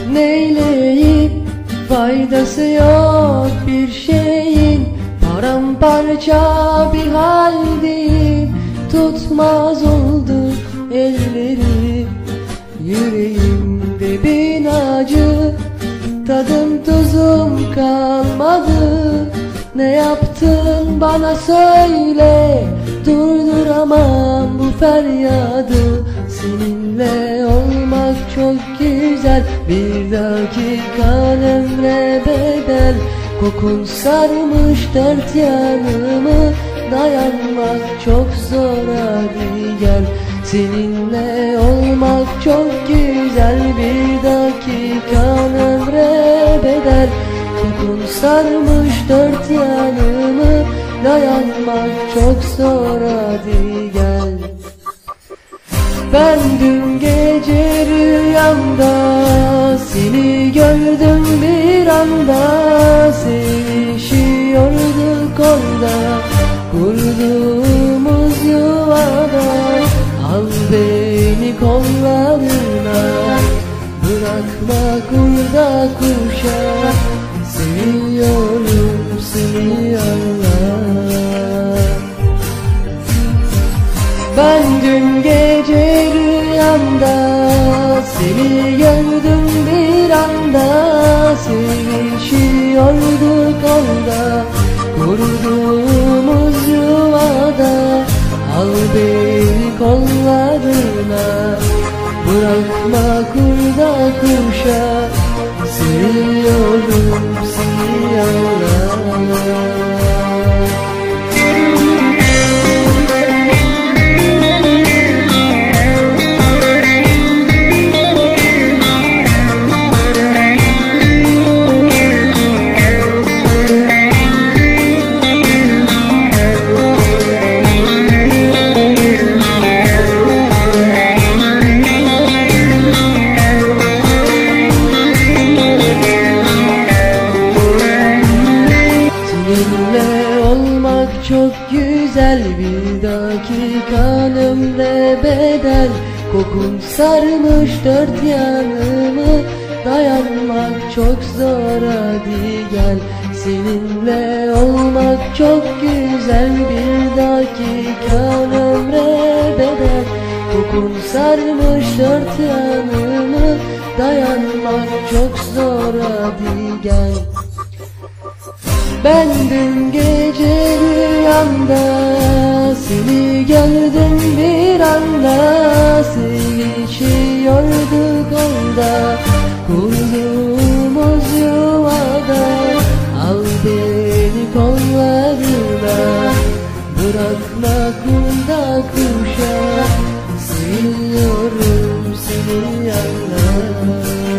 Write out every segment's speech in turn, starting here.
neyleyip faydası yok bir şeyin, paramparça bir haldeyim. Tutmaz oldu elleri, yüreğimde bin acı, tadım tuzum kalmadı. Ne yaptın bana söyle, durduramam bu feryadı. Seninle olmak çok güzel, bir dakika ömre bedel. Kokun sarmış dört yanımı, dayanmak çok zor, hadi gel. Seninle olmak çok güzel, bir dakika ömre bedel. Kokun sarmış dört yanımı, dayanmak çok zor, hadi gel. Ben dün gece rüyamda seni gördüm bir anda. Sevişiyorduk orada, kurduğumuz yuvada. Al beni kollarına, bırakma kurda kuşa. Seviyorum seni Allah. Ben dün gece rüyamda seni gördüm bir anda. Sevişiyorduk orada, kurduğumuz yuvada. Al beni kollarına, bırakma kurda kuşa. Seviyorum seni Allah. Çok güzel, bir dakika ömre bedel. Kokun sarmış dört yanımı, dayanmak çok zor, hadi gel. Seninle olmak çok güzel, bir dakika ömre bedel. Kokun sarmış dört yanımı, dayanmak çok zor, hadi gel. Ben dün gece rüyamda seni gördüm bir anda. Sevişiyorduk orada, kurduğumuz yuvada. Al beni kollarına, bırakma kurda kuşa. Seviyorum seni Allah.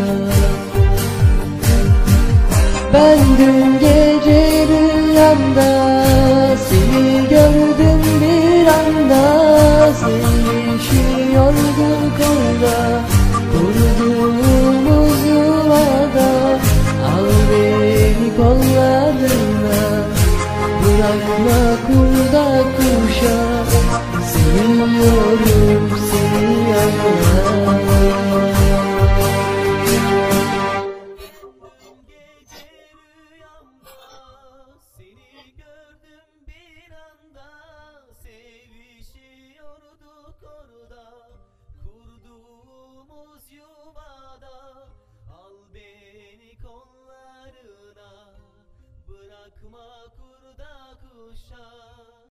Ben dün gece rüyamda seni gördüm bir anda. Sevişiyorduk orada, kurduğumuz yuvada. Al beni kollarına, bırakma kurda kuşa. Seviyorum seni Allah. Sevişiyorduk orada, kurduğumuz yuvada. Al beni kollarına, bırakma kurda kuşa.